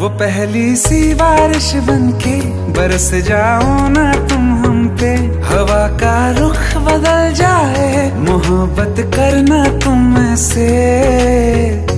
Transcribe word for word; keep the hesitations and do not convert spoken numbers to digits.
वो पहली सी बारिश बनके बरस जाओ ना तुम हम पे, हवा का रुख बदल जाए मोहब्बत करना तुम से।